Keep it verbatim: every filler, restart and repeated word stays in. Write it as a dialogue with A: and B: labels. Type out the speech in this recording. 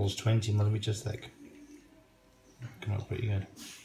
A: panel's twenty millimeters thick. Come out pretty good.